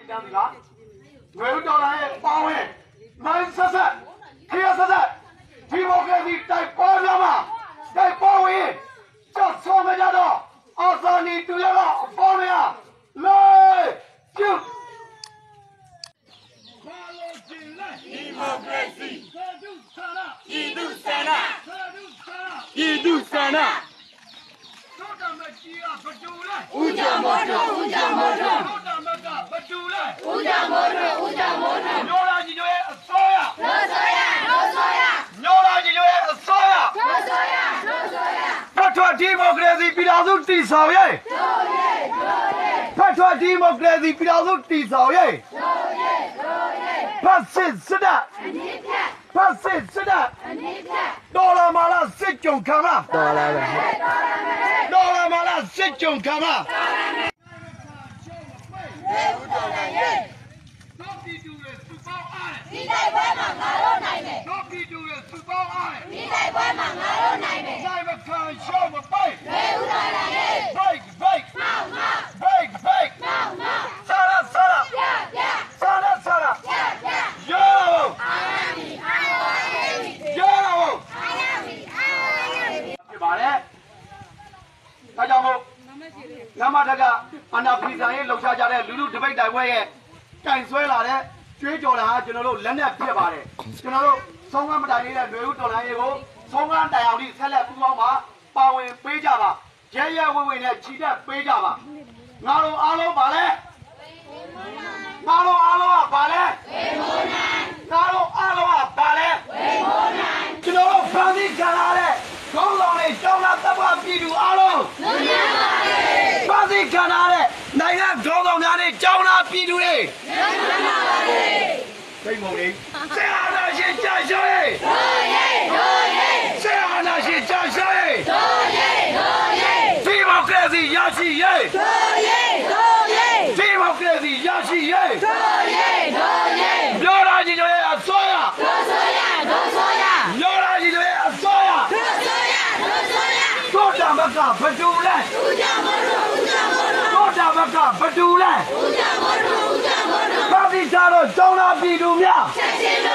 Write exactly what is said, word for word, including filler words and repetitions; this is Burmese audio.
ပြန်ပြီလားငွေဒေါ်လာရဲ့ပေါင်းဝင်နိုင်ဆက်ဆက်ခရဆက်ဆက်ဒီမိုကရေစီတိုက်ပေါ်ကြမှာတိုက်ပေါ်ဝင်ကြောက်ဆုံးကြတော့အော်စော်နီတူရတော့အပေါ်မရလေကျုပ် Democracy. Yidu Sana. Yidu Sana. Uja moto, uja moto. Uja moto, uja moto. Nyola jijoe soya. No soya, no soya. Nyola jijoe soya. No soya, no soya. Patwa democracy ပြည်တော်စုတည်ဆောင်ရေး Doye, doye. Patwa democracy ပြည်တော်စုတည်ဆောင်ရေး Doye, doye. ဖတ်စစ်စစ်တပ် Anita, ဖတ်စစ်စစ်တပ် Anita. ဒေါ်လာမာလာစစ်ကြုံခံမ Dola me. ဒေါ်လာမာလာစစ်ကြုံခံမ Hey, dola ye. တော့ပြည်သူတွေစုပေါင်းအားဒီတိုင်းပွဲမှာငါတို့နိုင်မယ်တော့ပြည်သူတွေစုပေါင်းအားဒီတိုင်းပွဲမှာငါတို့နိုင်မယ်နိုင်မခံရှော့မပိုက်ဘယ်ဦးတော်လာရေး break break မောင်မောင် break break မောင်မောင်ဆာလာဆာလာပြပြဆာလာဆာလာပြပြရောအာမီအာဝါယေဝီရောအာယမီအာဝါယေဝီဖြစ်ပါတယ်ဒါကြောင့်မို့လမ်းမထက်ကအနာဖီဆိုင်ရေးလှုပ်ရှားကြတဲ့လူလူတပိတ်တိုင်ပွဲရဲ့ကင်ဆွဲလာတဲ့ကျွေးကြော်တာကကျွန်တော်တို့လက်နဲ့ဖြစ်ပါတယ်ကျွန်တော်တို့ဆုံးကမတိုင်လေးတဲ့ຫນွေဦးတော်လိုင်းရေးကိုဆုံးကတိုင်အောင်ဒီဆက်လက်ပူးပေါင်းပါပါဝင်ပေးကြပါရဲရဲဝဲဝဲနဲ့ခြိတက်ပေးကြပါငါတို့အားလုံးပါလဲငါတို့အားလုံးကပါလဲဝေမိုးနိုင်ငါတို့အားလုံးကပါလဲဝေမိုးနိုင်ကျွန်တော်တို့ဖန်တီးခံလာတဲ့ခေါင်းဆောင်တွေကျောင်းသားတပ်ဖွဲ့ပြည်သူအားလုံးလူရပါလေဖန်တီးခံလာတဲ့နိုင်ငံခေါင်းဆောင်များနဲ့ကျောင်းသားပြည်သူတွေလူရပါလေသိမုံလေးဆရာနာရှင်ကြာရှောရေးဒိုးရေးဒိုးရေးဆရာနာရှင်ကြာရှောရေးဒိုးရေးဒိုးရေးဒီမိုကရေစီရရှိရေးဒိုးရေးဒိုးရေးဒီမိုကရေစီရရှိရေးဒိုးရေးဒိုးရေးပြောလာကြည့်ရဲ့အစိုးရဒိုးဆိုရဒိုးဆိုရပြောလာကြည့်ရဲ့အစိုးရဒိုးဆိုရဒိုးဆိုရတို့တာဘကဘဒူလဲဦးကြမလို့ဦးကြမလို့တို့တာဘကဘဒူလဲဦးကြမလို့ဦးကြမလို့ဘာဒီကြတော့ကျောင်းသားပြည်သူများချက်ချင်း